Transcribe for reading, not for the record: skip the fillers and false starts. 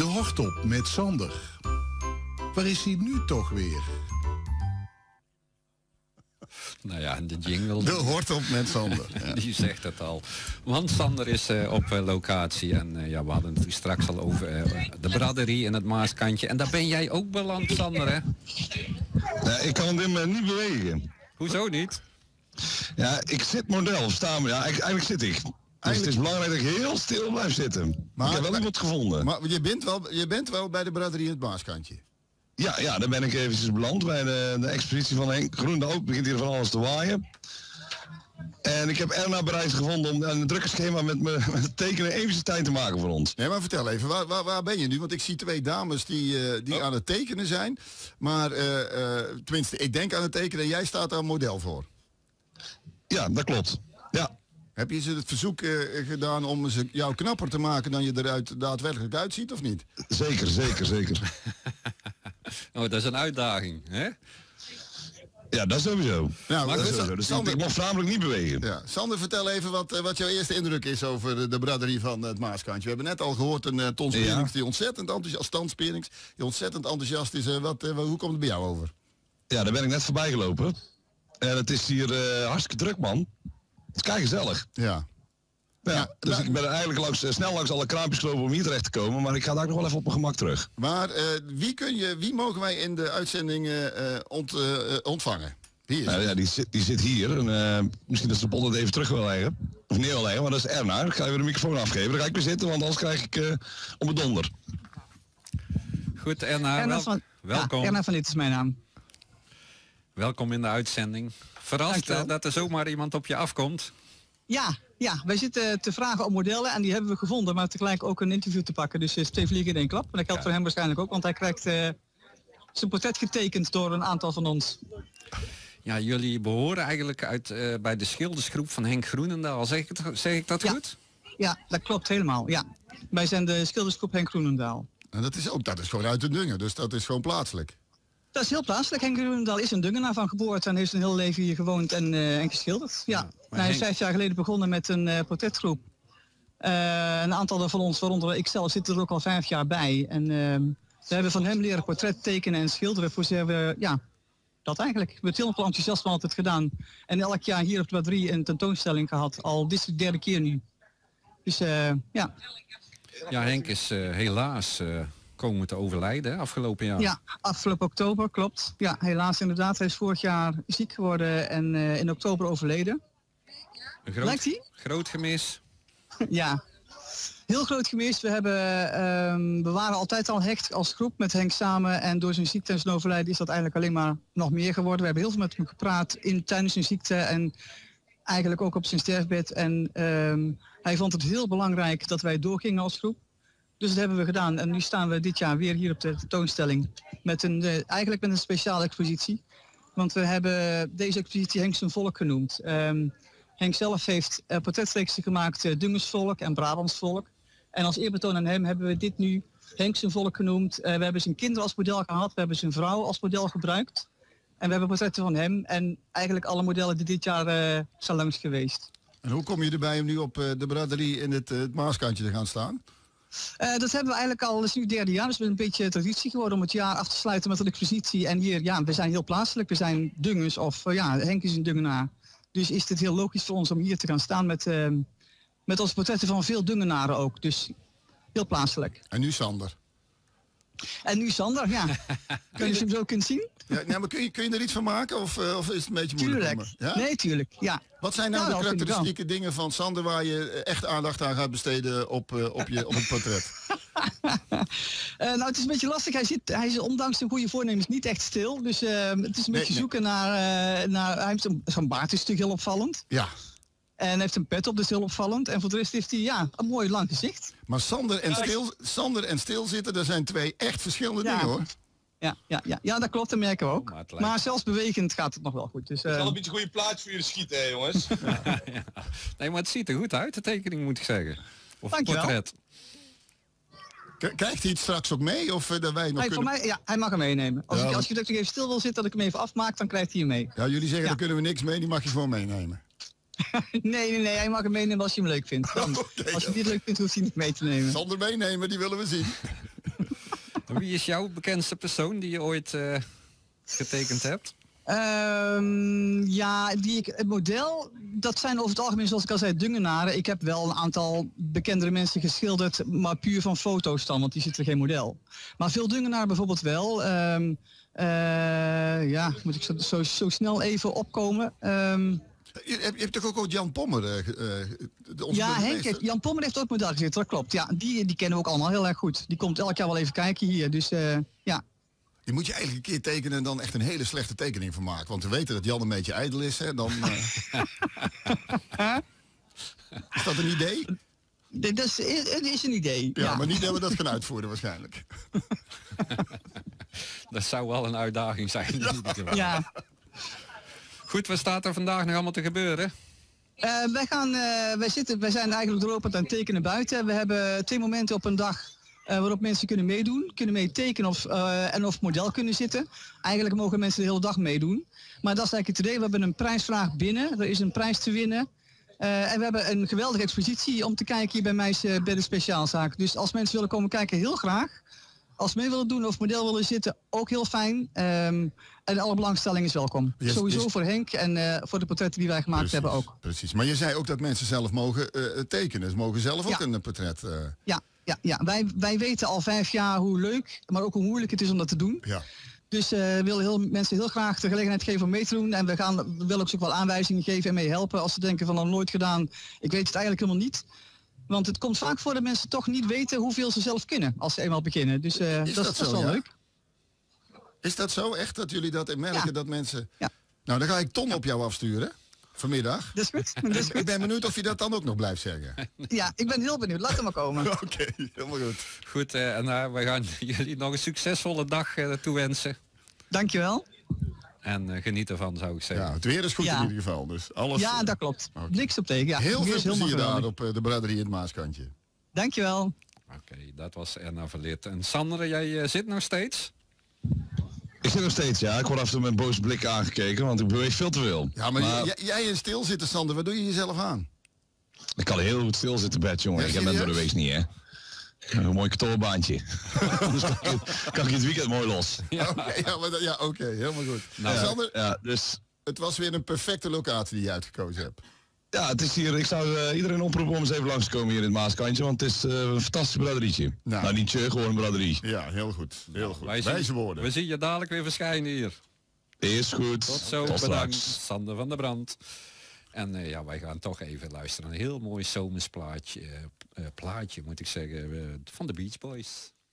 Hortop met Sander. Waar is hij nu toch weer? Nou ja, de jingle... De Hortop met Sander. Ja. Die zegt het al. Want Sander is op locatie. En ja, we hadden het straks al over de braderie in het Maaskantje. En daar ben jij ook beland, Sander, hè? Ja, ik kan dit maar niet bewegen. Hoezo niet? Ja, ik zit model, staan we. Ja, eigenlijk zit ik. Dus het is belangrijk dat ik heel stil blijf zitten. Maar ik heb wel iemand gevonden. Maar je bent wel bij de braderie in het Maaskantje. Ja, daar ben ik eventjes beland bij de expositie van Henk Groenendaal. Het begint hier van alles te waaien. En ik heb Erna bereid gevonden om een drukke schema met het tekenen eventjes tijd te maken voor ons. Nee, maar vertel even, waar ben je nu? Want ik zie twee dames die aan het tekenen zijn. Maar tenminste, ik denk aan het tekenen en jij staat daar model voor. Ja, dat klopt. Ja. Heb je ze het verzoek gedaan om ze jou knapper te maken dan je eruit daadwerkelijk uitziet, of niet? Zeker. Oh, dat is een uitdaging, hè? Ja, dat sowieso. Nou, dat sowieso. Dus Sander, ik mocht namelijk niet bewegen. Ja. Sander, vertel even wat jouw eerste indruk is over de braderie van het Maaskantje. We hebben net al gehoord een Ton Spierings die ontzettend enthousiast is. Hoe komt het bij jou over? Ja, daar ben ik net voorbij gelopen. En het is hier hartstikke druk, man. Het is kei gezellig. Ja. Dus ik ben eigenlijk snel langs alle kraampjes gelopen om hier terecht te komen. Maar ik ga daar nog wel even op mijn gemak terug. Maar wie mogen wij in de uitzending ontvangen? Wie is ja, die zit hier. En, misschien dat ze de pot even terug wil leggen. Of neer wil leggen, maar dat is Erna. Ik ga even de microfoon afgeven. Dan ga ik weer zitten, want anders krijg ik op mijn donder. Goed, Erna, welkom. Ja, Erna van Lid is mijn naam. Welkom in de uitzending. Verrast dat er zomaar iemand op je afkomt. Ja, wij zitten te vragen om modellen en die hebben we gevonden, maar tegelijk ook een interview te pakken. Dus is 2 vliegen in 1 klap. En dat geldt voor hem waarschijnlijk ook, want hij krijgt zijn portret getekend door een aantal van ons. Ja, jullie behoren eigenlijk bij de schildersgroep van Henk Groenendaal. Zeg ik dat goed? Ja, dat klopt helemaal. Ja. Wij zijn de schildersgroep Henk Groenendaal. En dat is gewoon uit de Dungen, dus dat is gewoon plaatselijk. Dat is heel plaatselijk. Henk Groenendaal is een Dungenaar van geboorte en heeft een heel leven hier gewoond en geschilderd. Ja. Hij is 5 jaar geleden begonnen met een portretgroep. Een aantal van ons, waaronder ik zelf, zitten er ook al 5 jaar bij. En we hebben van hem leren portret tekenen en schilderen voor ze. Dat eigenlijk. We hebben heel veel enthousiasme altijd gedaan. En elk jaar hier op de braderie een tentoonstelling gehad. Al dit is de 3e keer nu. Dus ja. Ja, Henk is helaas komen te overlijden afgelopen jaar. Ja, afgelopen oktober, klopt. Ja, helaas inderdaad. Hij is vorig jaar ziek geworden en in oktober overleden. Lijkt hij? Groot gemis. Ja, heel groot gemis. We waren altijd al hecht als groep met Henk samen. En door zijn ziekte en zijn overlijden is dat eigenlijk alleen maar nog meer geworden. We hebben heel veel met hem gepraat tijdens zijn ziekte en eigenlijk ook op zijn sterfbed. En hij vond het heel belangrijk dat wij doorgingen als groep. Dus dat hebben we gedaan. En nu staan we dit jaar weer hier op de tentoonstelling. Eigenlijk met een speciale expositie. Want we hebben deze expositie Henk zijn Volk genoemd. Henk zelf heeft portretreeksen gemaakt Dungensvolk en Brabantsvolk. En als eerbetoon aan hem hebben we dit nu Henk zijn Volk genoemd. We hebben zijn kinderen als model gehad. We hebben zijn vrouw als model gebruikt. En we hebben portretten van hem. En eigenlijk alle modellen die dit jaar zijn langs geweest. En hoe kom je erbij om nu op de braderie in het Maaskantje te gaan staan? Dat hebben we eigenlijk al, dat is nu het 3e jaar, dus het is een beetje traditie geworden om het jaar af te sluiten met een expositie. En hier, we zijn heel plaatselijk, we zijn Dungens of Henk is een Dungenaar. Dus is het heel logisch voor ons om hier te gaan staan met onze portretten van veel Dungenaren ook. Dus heel plaatselijk. En nu Sander. Ja. Kun je hem zo kunnen zien? Ja, maar kun je er iets van maken of is het een beetje moeilijk? Tuurlijk. Ja? Nee, tuurlijk. Ja. Wat zijn nou de karakteristieke dingen van Sander waar je echt aandacht aan gaat besteden op het portret? Nou, het is een beetje lastig. Hij is ondanks zijn goede voornemens niet echt stil. Dus het is een beetje zoeken naar hij heeft zo'n baard is natuurlijk heel opvallend. Ja. En hij heeft een pet op, dus heel opvallend. En voor de rest heeft hij een mooi lang gezicht. Maar Sander en stilzitten, dat zijn 2 echt verschillende dingen, hoor. Ja, dat klopt, dat merken we ook. Maar zelfs bewegend gaat het nog wel goed. Dus, het is wel een beetje een goede plaats voor jullie schieten, hè, jongens. Ja. Nee, maar het ziet er goed uit, de tekening, moet ik zeggen. Of het portret. Krijgt hij het straks ook mee? Of dat wij nog kunnen... Voor mij, hij mag hem meenemen. Als je nog even stil wil zitten, dat ik hem even afmaak, dan krijgt hij hem mee. Ja, jullie zeggen, daar kunnen we niks mee, die mag je gewoon meenemen. Nee, hij mag hem meenemen als je hem leuk vindt. Als je het niet leuk vindt, hoeft hij niet mee te nemen. Sander meenemen, die willen we zien. Wie is jouw bekendste persoon die je ooit getekend hebt? Ja, het model, dat zijn over het algemeen, zoals ik al zei, Dungenaren. Ik heb wel een aantal bekendere mensen geschilderd, maar puur van foto's dan, want die zitten er geen model. Maar veel Dungenaren bijvoorbeeld wel. Ja, moet ik zo snel even opkomen. Je hebt toch ook Jan Pommer? Ja, Henk, Jan Pommer heeft ook model gezeten, dat klopt. Ja, die kennen we ook allemaal heel erg goed. Die komt elk jaar wel even kijken hier, dus ja. Die moet je eigenlijk een keer tekenen en dan echt een hele slechte tekening van maken. Want we weten dat Jan een beetje ijdel is, hè. Dan, is dat een idee? Het is een idee. Ja, maar niet dat we dat gaan uitvoeren waarschijnlijk. Dat zou wel een uitdaging zijn. In ieder geval. Ja. Goed, wat staat er vandaag nog allemaal te gebeuren? Wij zijn eigenlijk doorlopend aan het tekenen buiten. We hebben 2 momenten op een dag waarop mensen kunnen meedoen. Kunnen mee tekenen of model kunnen zitten. Eigenlijk mogen mensen de hele dag meedoen. Maar dat is eigenlijk het idee. We hebben een prijsvraag binnen. Er is een prijs te winnen. En we hebben een geweldige expositie om te kijken hier bij mij bij de speciaalzaak. Dus als mensen willen komen kijken, heel graag. Als ze mee willen doen of model willen zitten, ook heel fijn. En alle belangstelling is welkom. Sowieso voor Henk en voor de portretten die wij gemaakt hebben ook. Precies, maar je zei ook dat mensen zelf mogen tekenen. Ze mogen zelf ook een portret... Ja. Wij weten al 5 jaar hoe leuk, maar ook hoe moeilijk het is om dat te doen. Ja. Dus we willen mensen heel graag de gelegenheid geven om mee te doen. En we willen ook wel aanwijzingen geven en mee helpen. Als ze denken van, nooit gedaan, ik weet het eigenlijk helemaal niet. Want het komt vaak voor dat mensen toch niet weten hoeveel ze zelf kunnen als ze eenmaal beginnen. Dus dat is wel leuk. Is dat zo echt, dat jullie dat merken, dat mensen... Ja. Nou, dan ga ik Ton op jou afsturen, vanmiddag. Dat is goed. Ik ben benieuwd of je dat dan ook nog blijft zeggen. Ja, ik ben heel benieuwd. Laat hem maar komen. Oké, helemaal goed. Goed, en we gaan jullie nog een succesvolle dag toewensen. Dankjewel. En geniet ervan, zou ik zeggen. Ja, het weer is goed in ieder geval. Dus alles, ja, dat klopt. Okay. Niks op tegen. Ja, heel veel plezier daar op de braderie in het Maaskantje. Dankjewel. Oké, dat was Erna Verleert. En Sander, jij zit nog steeds? Ik zit nog steeds, ja. Ik word af en toe met een boze blik aangekeken, want ik beweeg veel te veel. Ja, maar jij in stilzitten, Sander, wat doe je jezelf aan? Ik kan heel goed stilzitten, Bert, jongen. Ja, ik heb net door de week niet, hè. Een mooi kantoorbaantje. Anders kan ik het weekend mooi los. Ja, oké, helemaal goed. Nou, Sander, dus... het was weer een perfecte locatie die je uitgekozen hebt. Ja, het is hier. Ik zou iedereen oproepen om eens even langs te komen hier in het Maaskantje, want het is een fantastisch braderietje. Nou, niet gewoon een braderie. Ja, heel goed. Heel goed. Wijze woorden. We zien je dadelijk weer verschijnen hier. Is goed. Tot zo, bedankt. Sander van der Brand. En wij gaan toch even luisteren naar een heel mooi zomers plaatje moet ik zeggen, van de Beach Boys.